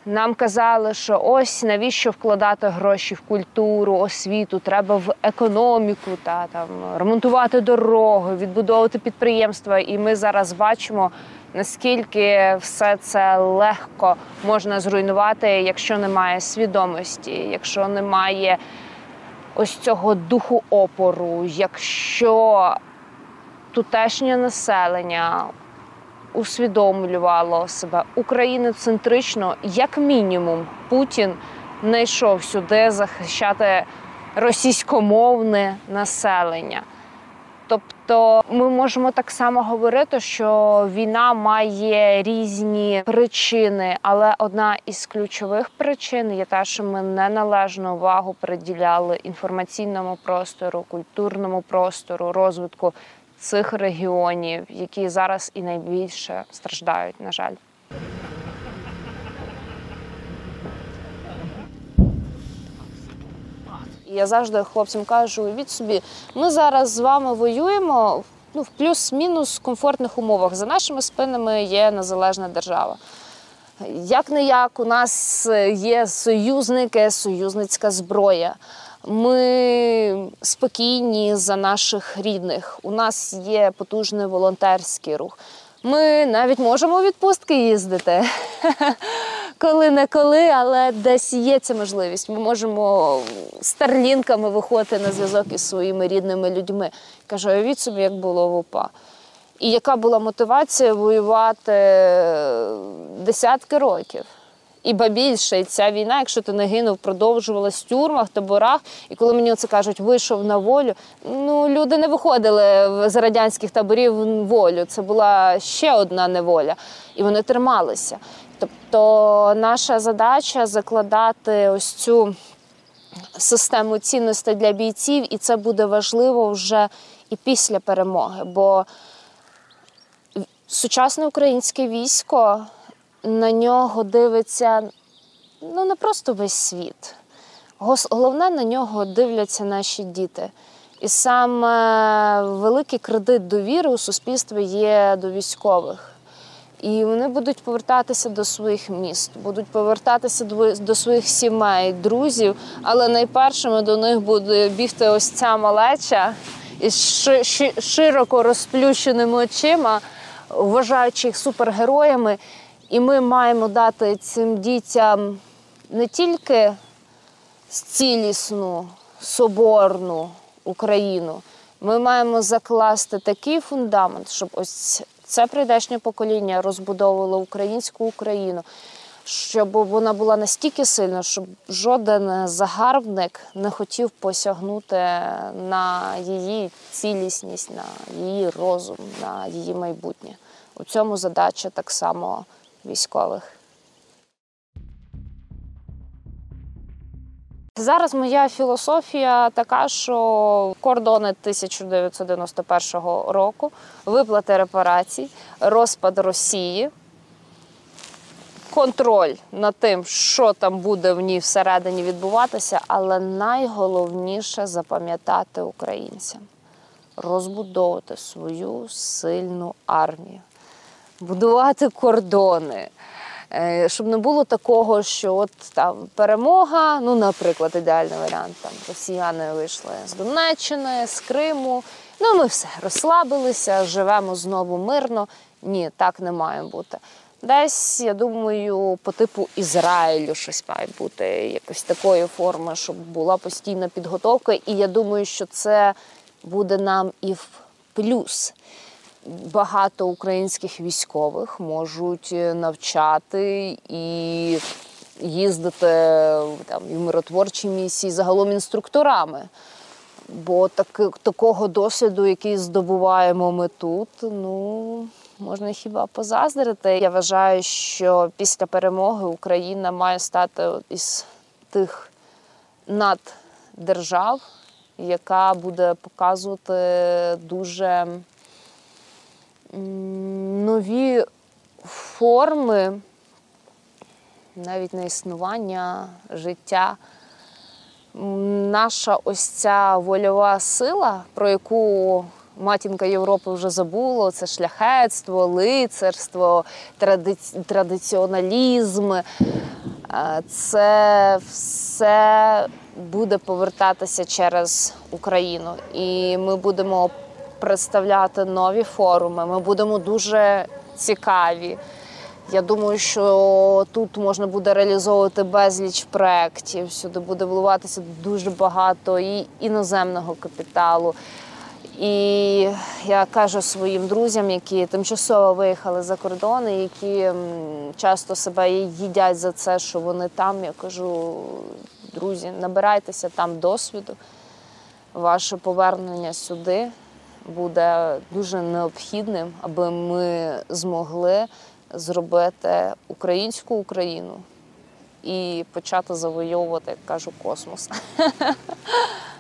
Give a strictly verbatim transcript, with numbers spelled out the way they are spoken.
Нам казали, що ось навіщо вкладати гроші в культуру, освіту, треба в економіку, та, там, ремонтувати дороги, відбудовувати підприємства. І ми зараз бачимо, наскільки все це легко можна зруйнувати, якщо немає свідомості, якщо немає ось цього духу опору, якщо тутешнє населення усвідомлювало себе україноцентрично, як мінімум Путін не йшов сюди захищати російськомовне населення. Тобто ми можемо так само говорити, що війна має різні причини, але одна із ключових причин є те, що ми неналежну увагу приділяли інформаційному простору, культурному простору, розвитку цих регіонів, які зараз і найбільше страждають, на жаль. Я завжди хлопцям кажу, уявіть собі, ми зараз з вами воюємо ну, в плюс-мінус комфортних умовах. За нашими спинами є незалежна держава. Як-не-як, у нас є союзники, союзницька зброя. Ми спокійні за наших рідних. У нас є потужний волонтерський рух. Ми навіть можемо у відпустки їздити. Коли-не-коли, але десь є ця можливість. Ми можемо старлінками виходити на зв'язок із своїми рідними людьми. Кажу, уявіть собі, як було в УПА. І яка була мотивація воювати десятки років. І ба більше, і ця війна, якщо ти не гинув, продовжувалась в тюрмах, таборах. І коли мені оце кажуть, вийшов на волю, ну, люди не виходили з радянських таборів в волю. Це була ще одна неволя. І вони трималися. Тобто наша задача закладати ось цю систему цінностей для бійців, і це буде важливо вже і після перемоги. Бо сучасне українське військо, на нього дивиться ну, не просто весь світ. Головне, на нього дивляться наші діти. І саме великий кредит довіри у суспільстві є до військових. І вони будуть повертатися до своїх міст, будуть повертатися до своїх сімей, друзів, але найпершими до них буде бігти ось ця малеча із широко розплющеними очима, вважаючи їх супергероями. І ми маємо дати цим дітям не тільки цілісну, соборну Україну, ми маємо закласти такий фундамент, щоб ось це прийдешнє покоління розбудовувало українську Україну, щоб вона була настільки сильна, щоб жоден загарбник не хотів посягнути на її цілісність, на її розум, на її майбутнє. У цьому задача так само військових. Зараз моя філософія така, що кордони тисяча дев'ятсот дев'яносто першого року, виплати репарацій, розпад Росії, контроль над тим, що там буде в ній всередині відбуватися, але найголовніше запам'ятати українцям, розбудовувати свою сильну армію, будувати кордони. Щоб не було такого, що от там перемога, ну, наприклад, ідеальний варіант, там росіяни вийшли з Донеччини, з Криму, ну, ми все, розслабилися, живемо знову мирно. Ні, так не має бути. Десь, я думаю, по типу Ізраїлю щось має бути, якось такої форми, щоб була постійна підготовка, і я думаю, що це буде нам і в плюс. Багато українських військових можуть навчати і їздити там, і в миротворчі місії, загалом інструкторами. Бо так, такого досвіду, який здобуваємо ми тут, ну, можна хіба позаздрити. Я вважаю, що після перемоги Україна має стати із тих наддержав, яка буде показувати дуже нові форми навіть на існування, життя. Наша ось ця вольова сила, про яку матінка Європи вже забула, це шляхетство, лицарство, тради... традиціоналізм. Це все буде повертатися через Україну. І ми будемо представляти нові форуми, ми будемо дуже цікаві. Я думаю, що тут можна буде реалізовувати безліч проєктів, сюди буде вливатися дуже багато і іноземного капіталу. І я кажу своїм друзям, які тимчасово виїхали за кордон, і які часто себе їдять за це, що вони там, я кажу, друзі, набирайтеся там досвіду, ваше повернення сюди буде дуже необхідним, аби ми змогли зробити українську Україну і почати завойовувати, як кажу, космос.